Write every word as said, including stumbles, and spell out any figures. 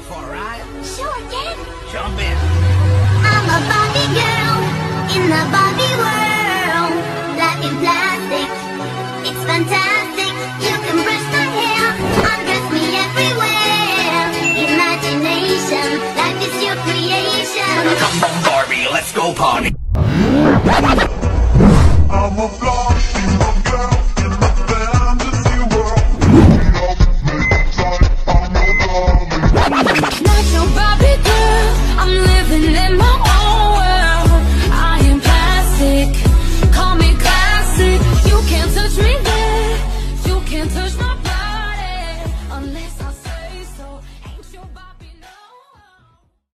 for a ride? Sure, Ken. Jump in. I'm a Barbie girl in the Barbie world. Life in plastic, it's fantastic. You can brush my hair, undress me everywhere. Imagination, life is your creation. Come on, Barbie, let's go party.